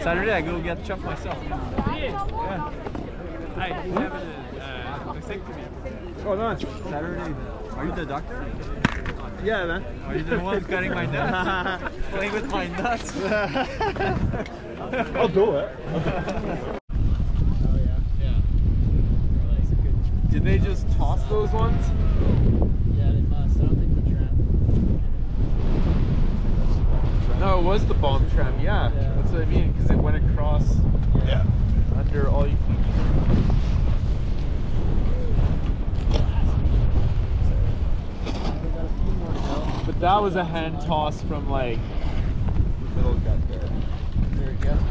Saturday I go get chuffed myself. Yeah. Hey, he's having a vasectomy. Oh, nice. Saturday. Are you the doctor? Yeah, man. Are you the one cutting my nuts? Playing with my nuts? I'll do it. Did they just toss those ones? Yeah, they must. I don't think the tram. No, it was the bomb tram. Yeah, that's what I mean. Because it went across. Yeah. Under all you can. But that was a hand toss from like Middle gut there. There we go.